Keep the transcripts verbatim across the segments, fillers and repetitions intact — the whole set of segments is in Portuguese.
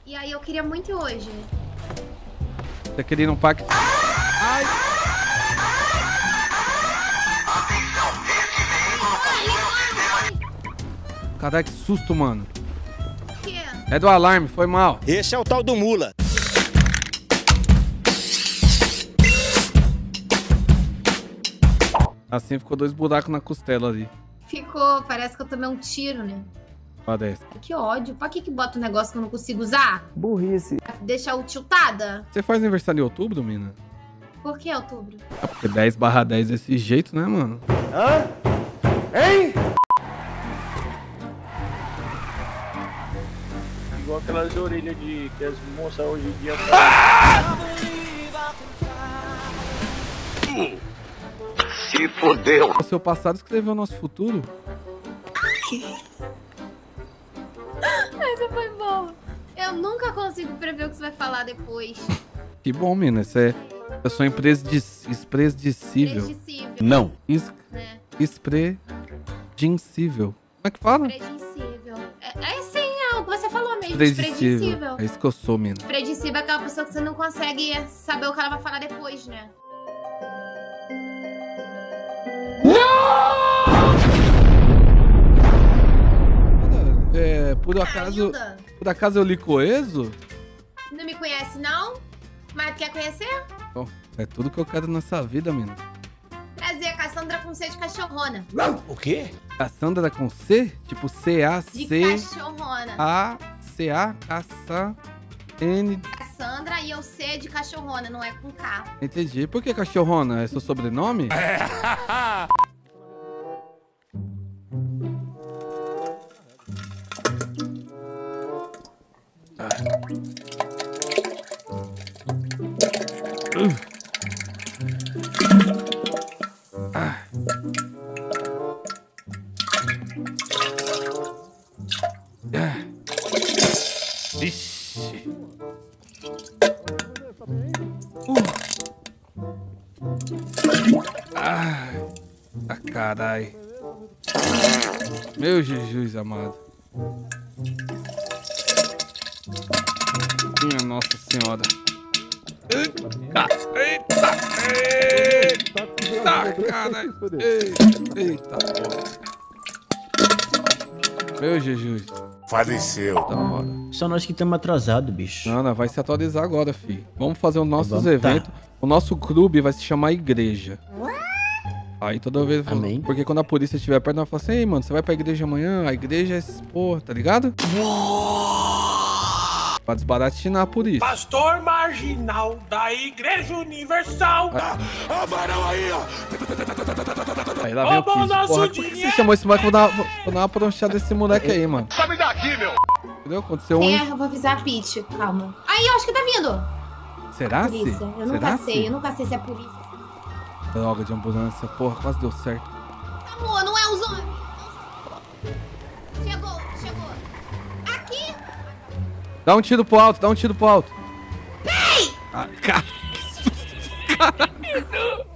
E aí eu queria muito ir hoje. Você queria ir no parque? Ai! Caralho, que susto, mano. O quê? É do alarme, foi mal. Esse é o tal do mula. Assim ficou dois buracos na costela ali. Ficou, parece que eu tomei um tiro, né? Parece. Que ódio. Pra que que bota um negócio que eu não consigo usar? Burrice. Deixar o tiltada? Você faz aniversário em outubro, mina? Por que outubro? É porque dez barra dez desse jeito, né, mano? Hã? Hein? Igual aquelas orelhas de que as moças hoje em dia Se fodeu. O seu passado escreveu o nosso futuro. Essa foi boa. Eu nunca consigo prever o que você vai falar depois. Que bom, mina. Você é... Eu sou impresdic... impresdicível. Predicível, Não. Es... né? Expredicível. Como é que fala? Predicível. É, é sim, é o que você falou mesmo. Predicível. Predicível. É isso que eu sou, mina. Predicível é aquela pessoa que você não consegue saber o que ela vai falar depois, né? É, por acaso... Ainda? Por acaso eu li Coeso? Não me conhece, não? Mas quer conhecer? Bom, é tudo que eu quero nessa vida, mina. Prazer, Cassandra com C de cachorrona. O quê? Cassandra com C? Tipo C A De C cachorrona. A C A Caça N. Cassandra e eu C de cachorrona, não é com K. Entendi. Por que cachorrona? É seu sobrenome? Ah. Ah. Ixi. Uh. Ah. Ah, carai. Meu Jesus amado. Minha Nossa Senhora. Eita, eita, eita, caralho. Eita, eita, porra. Meu Jesus. Faleceu. Da hora. Só nós que estamos atrasados, bicho. Não, não, vai se atualizar agora, fi. Vamos fazer os nossos Vamos, eventos. tá. O nosso clube vai se chamar Igreja. Aí toda vez... Amém. Porque quando a polícia estiver perto, ela fala assim, ei, mano, você vai pra igreja amanhã? A igreja é... Porra, tá ligado? Pra desbaratinar a polícia. pastor marginal da Igreja Universal. Ah, varão aí, ó. Aí lá vem o Roubou Kid. nosso Porra, por que dinheiro. você chamou esse moleque? Vou dar, vou, vou dar uma pronchada desse moleque aí, mano. Sabe daqui, meu. Entendeu? Aconteceu Quem um... é? Eu vou avisar a Peach, calma. Aí, eu acho que tá vindo. Será, se? Polícia. Eu Será, nunca sei, se? eu nunca sei se é polícia. Droga de ambulância. Porra, quase deu certo. Amor, não é os homens. Chegou, chegou. Aqui. Dá um tiro pro alto, dá um tiro pro alto. Ei! Ah, cara, que susto. Caralho.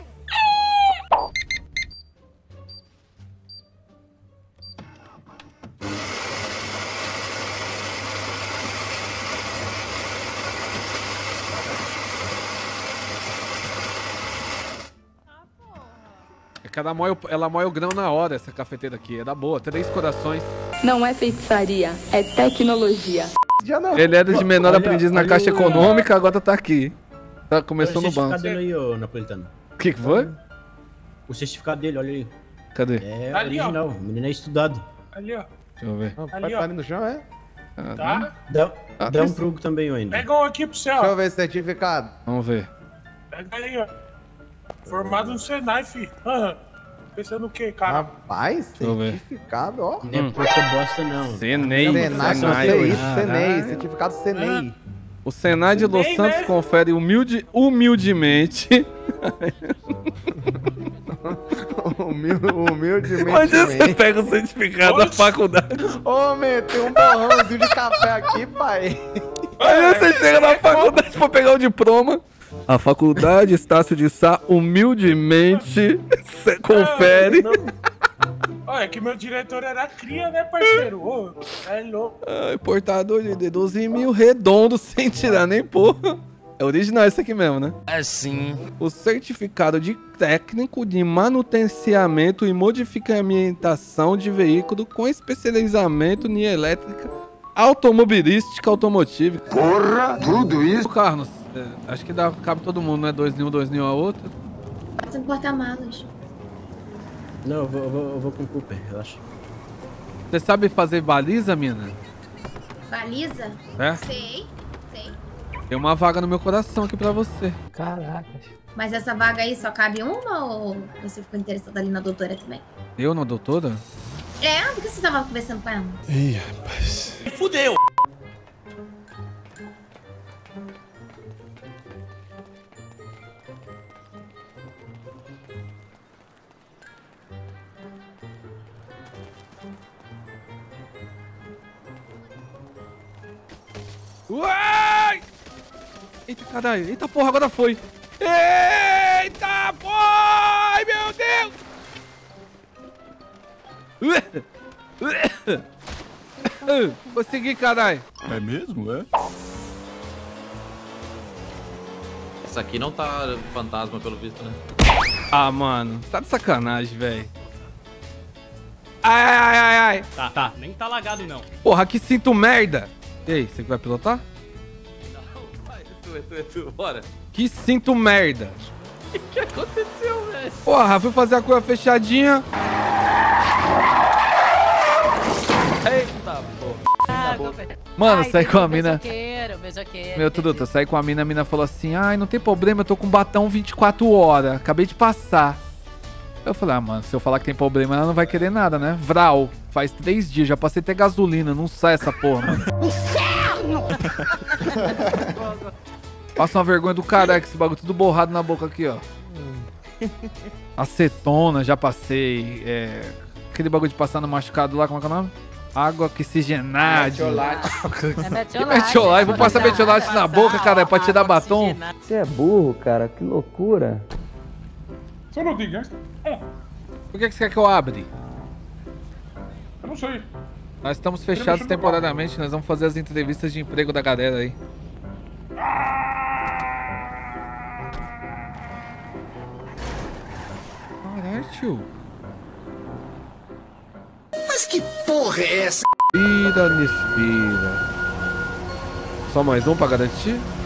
É que ela moe, o- ela moe o grão na hora, essa cafeteira aqui. É da boa, três corações. Não é feitiçaria, é tecnologia. Já não. Ele era de menor Olha- aprendiz na olha Caixa o- Econômica, agora tá aqui. Tá, começou Olha no o certificado banco. dele aí, ô Napolitano. O que que foi? O certificado dele, olha aí. Cadê? É Tá ali, ó. original, o menino é estudado. Ali, ó. Deixa eu ver. Ah, Vai Ali, ó. parar no chão, é? Ah, Tá? Dá, Ah, dá um mas- prugo também, ainda. Pega um aqui pro céu. Deixa eu ver esse certificado. Vamos ver. Pega aí, ó. Formado no Senai, fi. Aham. Pensando o quê, cara? Rapaz, eu ver. certificado, ó. Não é pouca bosta, não. Senei. Senai, não Senai. sei isso, Caralho. Senei, certificado Senei. O Senai de Los Bem, Santos né? confere humilde, humildemente. Humil- Humildemente. Onde você pega o certificado da Oxe. faculdade? Ô, meu, tem um borrãozinho de café aqui, pai. Aí você chega na faculdade pra pegar o diploma. A faculdade Estácio de Sá humildemente se confere. Não. Olha, é que meu diretor era cria, né, parceiro? Ô, é louco. Ai, portador de doze mil redondo, sem tirar nem porra. É original esse aqui mesmo, né? É sim. O certificado de técnico de manutenciamento e modificamentação de veículo com especializamento em elétrica automobilística automotiva. Porra, tudo isso? Carlos, é, acho que dá, cabe todo mundo, né? Dois em um, dois em um a outro. Bota no porta-malas. Não, eu vou, eu vou, eu vou com o Cooper, relaxa. Você sabe fazer baliza, mina? Baliza? É? Sei, sei. Tem uma vaga no meu coração aqui pra você. Caracas. Mas essa vaga aí só cabe uma ou você ficou interessado ali na doutora também? Eu, na doutora? É, por que você tava conversando com ela? Ih, rapaz. Fudeu. Uai! Eita, caralho. Eita porra, agora foi. Eita porra! Ai, meu Deus! Consegui, caralho. É mesmo, é? Essa aqui não tá fantasma, pelo visto, né? Ah, mano. Tá de sacanagem, velho. Ai, ai, ai, ai, ai. Tá, tá. Nem tá lagado, não. Porra, que cinto merda. E aí, você que vai pilotar? Não, vai. É tu, é tu, é tu. Bora. Que cinto merda. O que, que aconteceu, velho? Porra, fui fazer a coisa fechadinha. Eita, porra. Ah, Mano, ai, saí tem com a um mina. Beijoqueiro, beijoqueiro. Meu, tudo, eu saí com a mina, a mina falou assim: ai, não tem problema, eu tô com batom vinte e quatro horas, acabei de passar. Eu falei, ah, mano, se eu falar que tem problema, ela não vai querer nada, né? Vral, faz três dias, já passei até gasolina, não sai essa porra, mano. Inferno! Passa uma vergonha do caralho, esse bagulho tudo borrado na boca aqui, ó. Acetona, já passei. É... Aquele bagulho de passar no machucado lá, como é que é o nome? Água oxigenada. Metiolate. É Que metiolate? Vou passar metiolate na boca, cara, é pra tirar batom. Você é burro, cara. Que loucura. Só não diga. É, Por que que você quer que eu abra? eu não sei. Nós estamos fechados temporariamente, nós vamos fazer as entrevistas de emprego da galera aí. Caralho, tio. Mas que porra é essa? Vira, Nespira. Só mais um pra garantir?